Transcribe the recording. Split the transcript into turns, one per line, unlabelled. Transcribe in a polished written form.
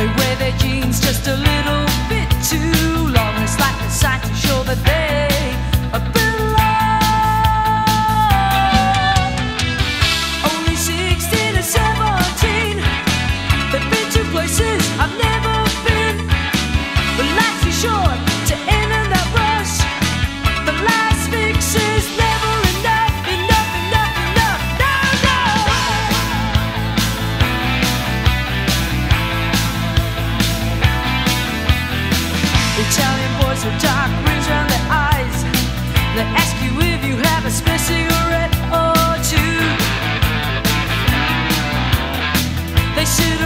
They wear their jeans just a little bit too long. It's like a sign to show that they belong. Only 16 or 17, they've been to places I've never been. But life's too short to end in that rush. The last fix is never enough, enough, enough, enough. No, no. Italian boys with dark rings around their eyes. They ask you if you have a spare cigarette or two. They sit